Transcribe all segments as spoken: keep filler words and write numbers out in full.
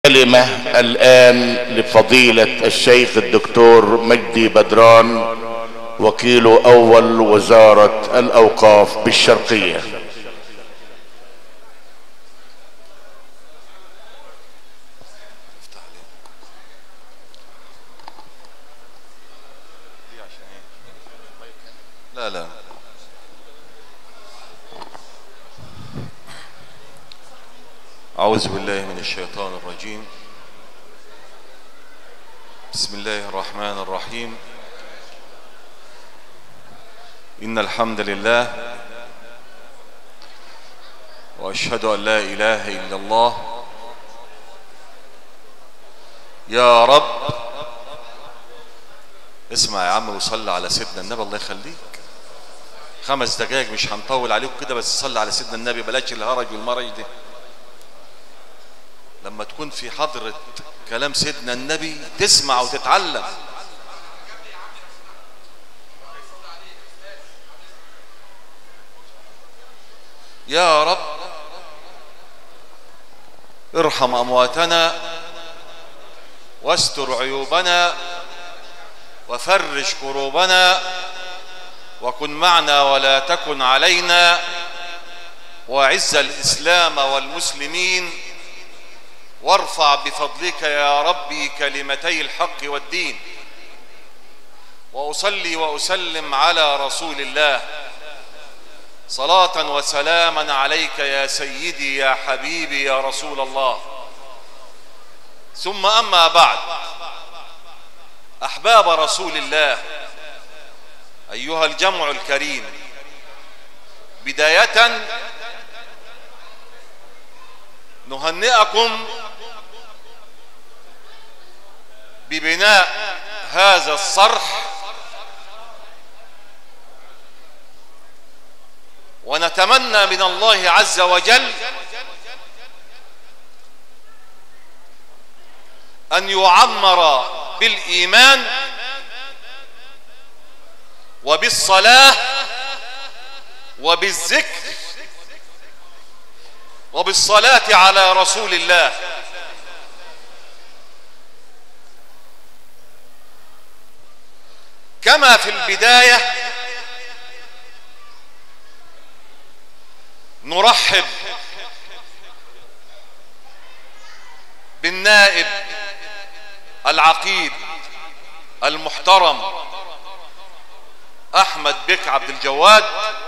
كلمة الآن لفضيلة الشيخ الدكتور مجدي بدران، وكيل أول وزارة الأوقاف بالشرقية. لا لا أعوذ بالله من الشيطان الرجيم. بسم الله الرحمن الرحيم. إن الحمد لله وأشهد أن لا إله إلا الله. يا رب اسمع يا عم وصلي على سيدنا النبي. الله يخليك، خمس دقايق مش هنطول عليكم كده، بس صلي على سيدنا النبي، بلاش الهرج والمرج ده. لما تكون في حضرة كلام سيدنا النبي تسمع وتتعلم. يا رب ارحم أمواتنا واستر عيوبنا وفرج كروبنا وكن معنا ولا تكن علينا، وأعز الإسلام والمسلمين، وارفع بفضلك يا ربي كلمتي الحق والدين. وأصلي وأسلم على رسول الله، صلاة وسلاما عليك يا سيدي يا حبيبي يا رسول الله. ثم أما بعد، أحباب رسول الله أيها الجمع الكريم، بداية نهنئكم ببناء هذا الصرح، ونتمنى من الله عز وجل أن يعمر بالإيمان وبالصلاة وبالذكر وبالصلاة على رسول الله. كما في البداية نرحب بالنائب العقيد المحترم أحمد بك عبد الجواد،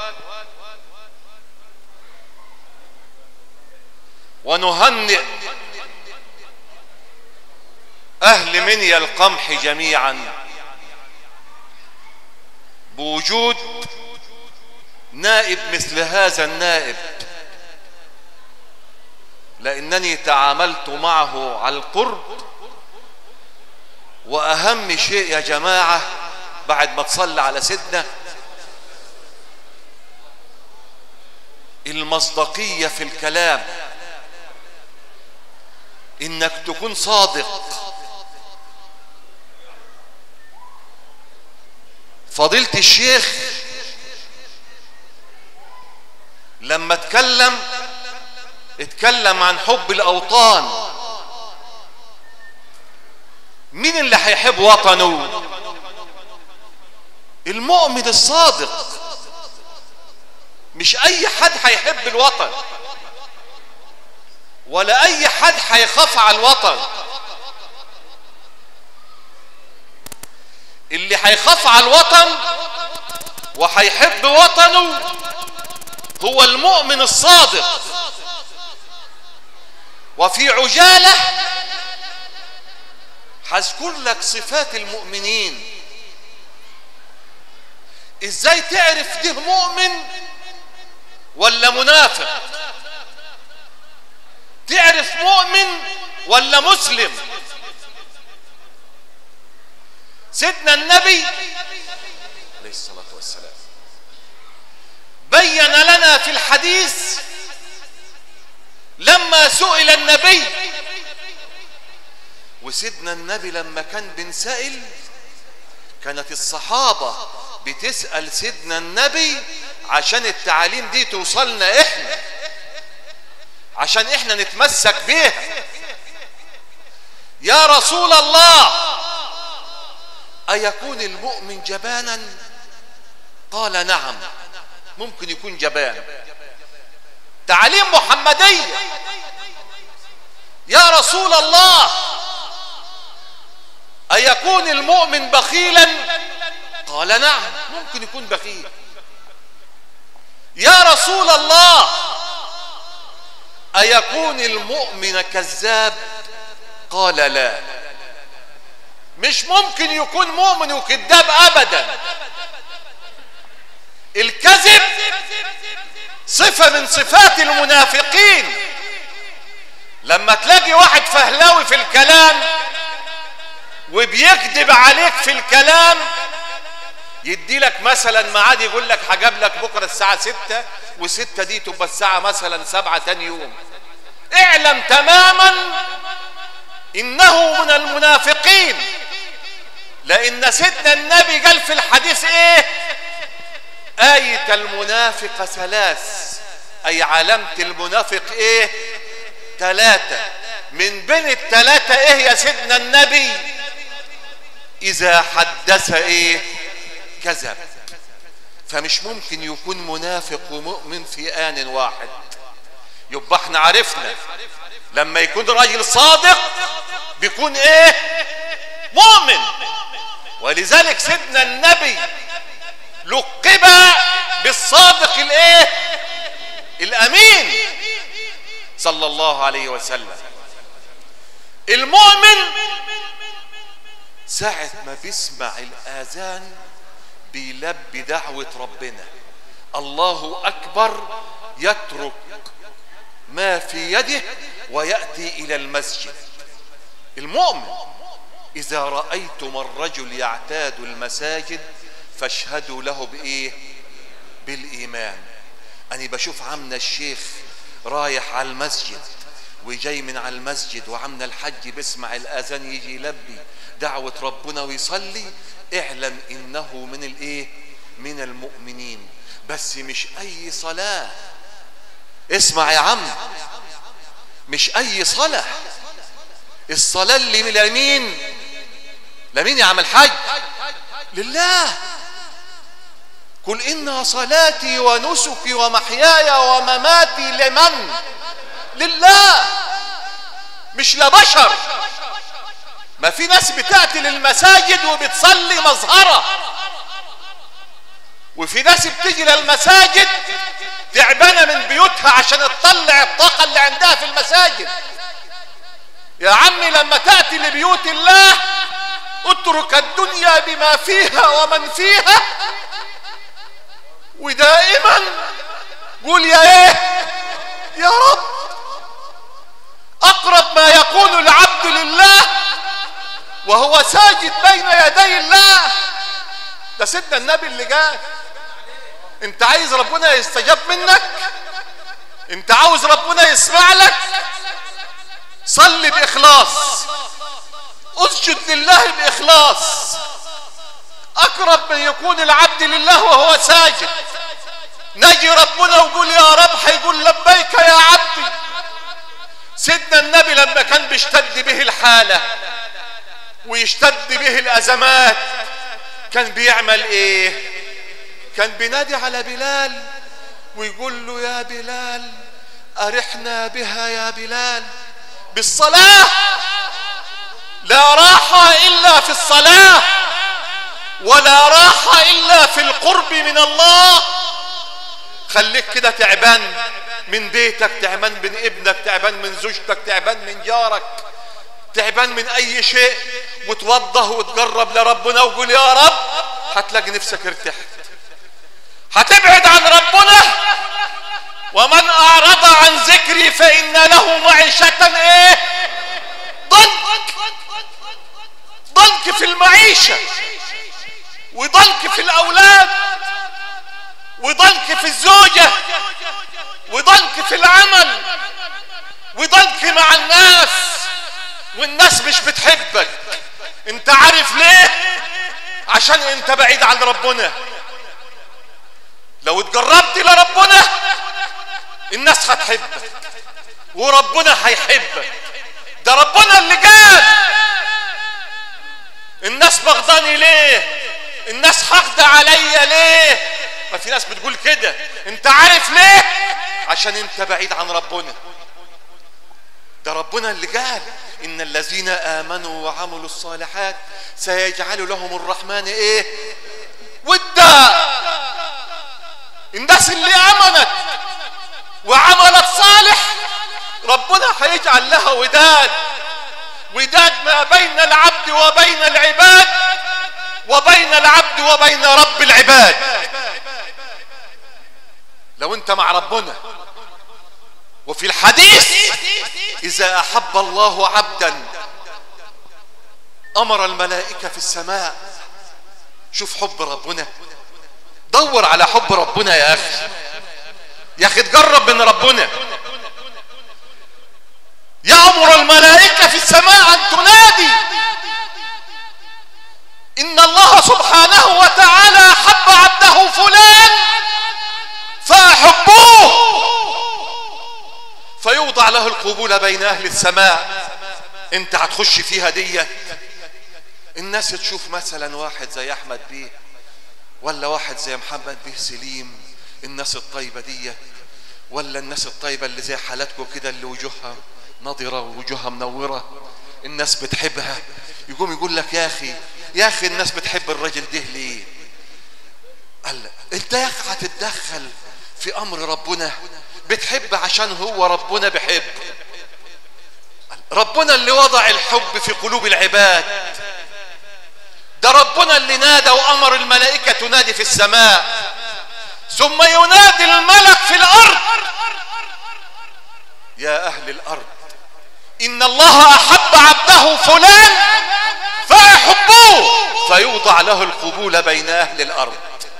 ونهنئ أهل منيا القمح جميعا بوجود نائب مثل هذا النائب، لأنني تعاملت معه على القرب. وأهم شيء يا جماعة بعد ما تصلي على سيدنا، المصداقية في الكلام، إنك تكون صادق. فضيلة الشيخ لما اتكلم اتكلم عن حب الأوطان. مين اللي هيحب وطنه؟ المؤمن الصادق. مش أي حد هيحب الوطن، ولا أي حد هيخاف على الوطن. اللي هيخاف على الوطن وهيحب وطنه هو المؤمن الصادق. وفي عجالة هذكر لك صفات المؤمنين. ازاي تعرف ده مؤمن ولا منافق؟ تعرف مؤمن ولا مسلم؟ سيدنا النبي عليه الصلاة والسلام بين لنا في الحديث لما سئل النبي، وسيدنا النبي لما كان بنسأل كانت الصحابة بتسأل سيدنا النبي عشان التعاليم دي توصلنا احنا، عشان احنا نتمسك بيها. يا رسول الله أيكون المؤمن جبانا؟ قال نعم، ممكن يكون جبان. تعليم محمدية. يا رسول الله أيكون المؤمن بخيلا؟ قال نعم، ممكن يكون بخيل. يا رسول الله أيكون المؤمن كذاب؟ قال لا، مش ممكن يكون مؤمن وكذاب أبدا. الكذب صفة من صفات المنافقين. لما تلاقي واحد فهلاوي في الكلام وبيكذب عليك في الكلام، يدي لك مثلا ميعاد يقول لك هجاب لك بكره الساعه ستة، وستة دي تبقى الساعه مثلا سبعة تاني يوم، اعلم تماما انه من المنافقين. لان سيدنا النبي قال في الحديث ايه؟ آية المنافق ثلاث، اي علامة المنافق ايه؟ ثلاثة. من بين الثلاثة ايه يا سيدنا النبي؟ اذا حدث ايه؟ كذب. فمش ممكن يكون منافق ومؤمن في آن واحد. يبقى احنا عرفنا لما يكون راجل صادق بيكون ايه؟ مؤمن. ولذلك سيدنا النبي لقب بالصادق الايه؟ الامين صلى الله عليه وسلم. المؤمن ساعة ما بيسمع الآذان بيلبي دعوة ربنا الله أكبر، يترك ما في يده ويأتي إلى المسجد. المؤمن إذا رأيتم الرجل يعتاد المساجد فاشهدوا له بإيه؟ بالإيمان. أنا بشوف عمنا الشيخ رايح على المسجد وجاي من على المسجد، وعمنا الحج بيسمع الآذان يجي يلبي دعوة ربنا ويصلي، اعلم إنه من الإيه؟ من المؤمنين. بس مش أي صلاة، اسمع يا عم، مش أي صلاة. الصلاة اللي من لمين؟ لمين يا عم الحج؟ لله. قل إن صلاتي ونسكي ومحياي ومماتي لمن؟ لله، مش لبشر. ما في ناس بتأتي للمساجد وبتصلي مظهرة، وفي ناس بتيجي للمساجد تعبانة من بيوتها عشان تطلع الطاقة اللي عندها في المساجد. يا عمي لما تأتي لبيوت الله اترك الدنيا بما فيها ومن فيها، ودائما قول يا ايه؟ يا رب. اقرب ما يكون العبد لله وهو ساجد بين يدي الله. ده سيدنا النبي اللي جاء. انت عايز ربنا يستجاب منك؟ انت عاوز ربنا يسمع لك؟ صلي بإخلاص، اسجد لله بإخلاص. اقرب من يكون العبد لله وهو ساجد. نجي ربنا وقول يا رب، هيقول لبيك يا عبدي. سيدنا النبي لما كان بيشتد به الحالة ويشتد به الأزمات كان بيعمل ايه؟ كان بينادي على بلال ويقول له يا بلال أرحنا بها يا بلال. بالصلاة، لا راحة إلا في الصلاة، ولا راحة إلا في القرب من الله. خليك كده تعبان من بيتك، تعبان من ابنك، تعبان من زوجتك، تعبان من جارك، تعبان من أي شيء، وتوضه وتقرب لربنا وقول يا رب، هتلاقي نفسك ارتحت. هتبعد عن ربنا. ومن أعرض عن ذكري فإن له معيشة ايه؟ ضنك. ضنك في المعيشة، وضنك في الأولاد، وضنك في الزوجة، وضنك في العمل، وضنك مع الناس، والناس مش بتحبك. انت عارف ليه؟ عشان انت بعيد عن ربنا. لو اتقربت لربنا الناس هتحبك وربنا هيحبك. ده ربنا اللي قال رفضاني ليه؟ الناس حاقدة عليا ليه؟ ما في ناس بتقول كده. انت عارف ليه؟ عشان انت بعيد عن ربنا. ده ربنا اللي قال ان الذين امنوا وعملوا الصالحات سيجعل لهم الرحمن ايه؟ ودا. الناس اللي امنت وعملت صالح ربنا هيجعل لها وداد، وداد ما بين العبد وبين العباد وبين العبد وبين رب العباد. لو انت مع ربنا. وفي الحديث اذا احب الله عبدا امر الملائكة في السماء. شوف حب ربنا، دور على حب ربنا يا اخي، يا اخي تقرب من ربنا. يأمر الملائكة في السماء ان تنادي ان الله سبحانه وتعالى حب عبده فلان فاحبوه، فيوضع له القبول بين اهل السماء. انت هتخش فيها ديت. الناس تشوف مثلا واحد زي احمد بيه ولا واحد زي محمد بيه سليم، الناس الطيبة ديت، ولا الناس الطيبة اللي زي حالاتكم كده اللي وجوهها نضرة ووجوهها منورة، الناس بتحبها. يقوم يقول لك يا اخي يا اخي الناس بتحب الراجل ده ليه؟ قال انت يا اخي هتتدخل في امر ربنا؟ بتحب عشان هو ربنا بيحب. ربنا اللي وضع الحب في قلوب العباد. ده ربنا اللي نادى وامر الملائكة تنادي في السماء، ثم ينادي الملك في الارض يا اهل الارض ان الله احب عبده فلان فاحبوه، فيوضع له القبول بين اهل الارض.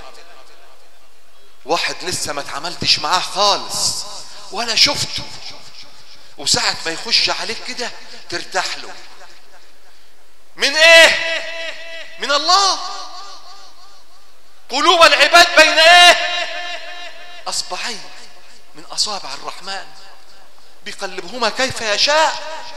واحد لسه ما اتعاملتش معاه خالص ولا شفته، وساعة ما يخش عليك كده ترتاح له. من ايه؟ من الله. قلوب العباد بين ايه؟ اصبعين من اصابع الرحمن بيقلبهما كيف يشاء.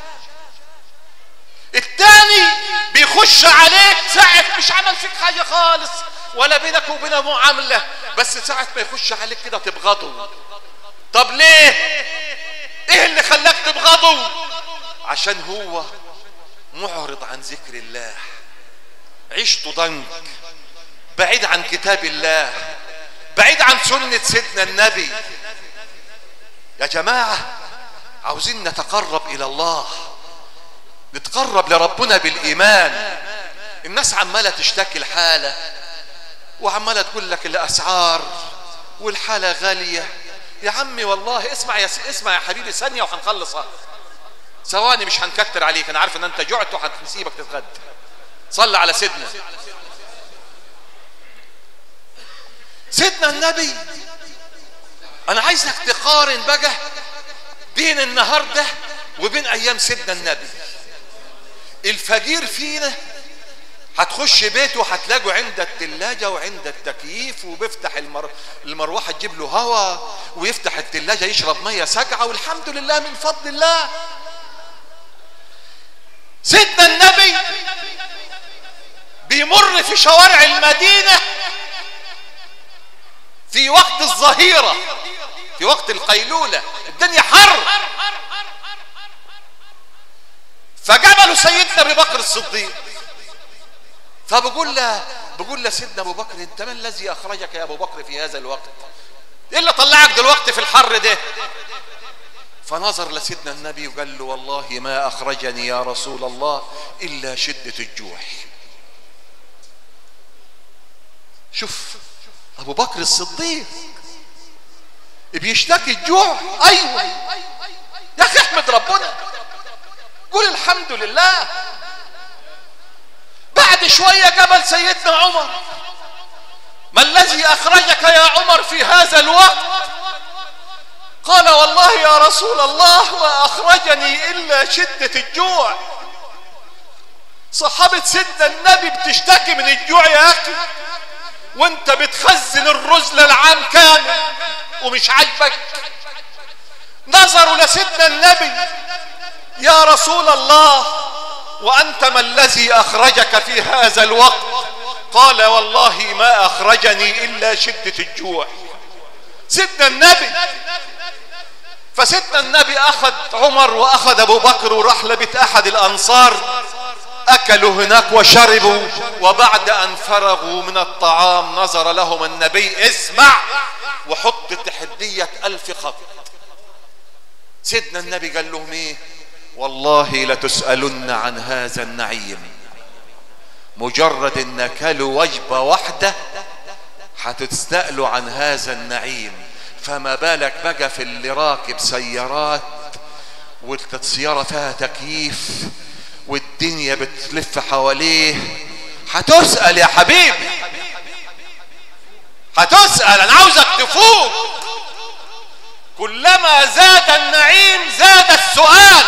الثاني بيخش عليك ساعة مش عمل فيك حاجة خالص ولا بينك وبينه معاملة، بس ساعة ما يخش عليك كده تبغضه. طب ليه؟ ايه اللي خلاك تبغضه؟ عشان هو معرض عن ذكر الله، عيشته ضنك، بعيد عن كتاب الله، بعيد عن سنة سيدنا النبي. يا جماعة عاوزين نتقرب الى الله، نتقرب لربنا بالايمان. الناس عمالة تشتكي الحالة وعمالة تقول لك الاسعار والحالة غالية. يا عمي والله اسمع يا اسمع يا حبيبي ثانية وهنخلصها. ثواني مش هنكتر عليك، انا عارف ان انت جعت وهنسيبك تتغدى. صلى على سيدنا سيدنا النبي. انا عايزك تقارن بقى بين النهارده وبين ايام سيدنا النبي. الفقير فينا هتخش بيته وهتلاقوا عند الثلاجه وعند التكييف وبيفتح المر... المروحه تجيب له هواء، ويفتح الثلاجه يشرب ميه ساقعه، والحمد لله من فضل الله. سيدنا النبي بيمر في شوارع المدينه في وقت الظهيره، في وقت القيلوله، الدنيا حر، فقابله سيدنا ابي بكر الصديق. فبقول له بقول له سيدنا ابو بكر انت ما الذي اخرجك يا ابو بكر في هذا الوقت؟ ايه اللي طلعك دلوقتي في الحر ده؟ فنظر لسيدنا النبي وقال له والله ما اخرجني يا رسول الله الا شدة الجوع. شوف ابو بكر الصديق بيشتكي الجوع. ايوه يا اخي احمد ربنا، قول الحمد لله. بعد شوية قبل سيدنا عمر ما الذي اخرجك يا عمر في هذا الوقت؟ قال والله يا رسول الله ما اخرجني الا شدة الجوع. صحابة سيدنا النبي بتشتكي من الجوع يا اخي، وانت بتخزن الرز للعام كامل ومش عاجبك. نظروا لسيدنا النبي يا رسول الله وأنت ما الذي أخرجك في هذا الوقت؟ قال والله ما أخرجني إلا شدة الجوع. سيدنا النبي فسيدنا النبي أخذ عمر وأخذ أبو بكر وراح لبيت أحد الأنصار، أكلوا هناك وشربوا، وبعد أن فرغوا من الطعام نظر لهم النبي: اسمع وحط تحدية ألف خط. سيدنا النبي قال لهم ايه؟ والله لتسألن عن هذا النعيم. مجرد ان اكلوا وجبة واحدة هتتسألوا عن هذا النعيم، فما بالك بقى في اللي راكب سيارات والسيارة فيها تكييف والدنيا بتلف حواليه. هتسأل يا حبيبي، هتسأل. انا عاوزك تفوق. كلما زاد النعيم زاد السؤال.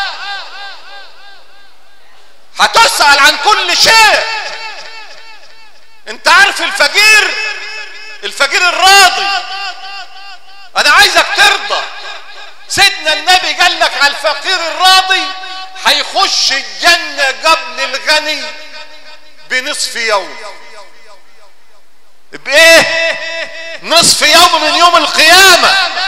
هتسأل عن كل شيء. انت عارف الفقير الفقير الراضي، انا عايزك ترضى. سيدنا النبي قال لك على الفقير الراضي هيخش الجنة قبل الغني بنصف يوم. بايه؟ نصف يوم من يوم القيامة.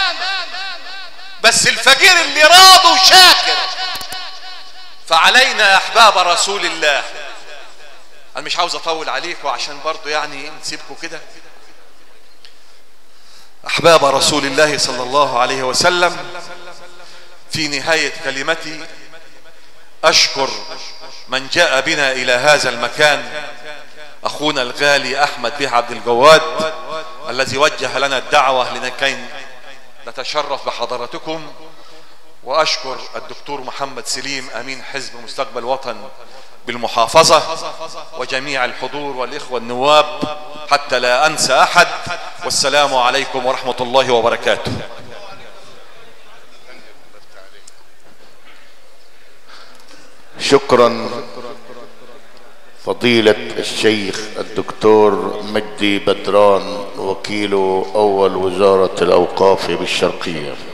بس الفقير اللي راضي وشاكر. فعلينا يا احباب رسول الله، انا مش عاوز اطول عليكم عشان برضو يعني نسيبكم كده. احباب رسول الله صلى الله عليه وسلم، في نهاية كلمتي اشكر من جاء بنا الى هذا المكان، اخونا الغالي احمد بيه عبد الجواد الذي وجه لنا الدعوة لكي نتشرف بحضرتكم. واشكر الدكتور محمد سليم امين حزب مستقبل وطن بالمحافظة، وجميع الحضور والاخوة النواب حتى لا انسى احد. والسلام عليكم ورحمة الله وبركاته. شكرا فضيلة الشيخ الدكتور مجدي بدران، وكيل أول وزارة الأوقاف بالشرقية.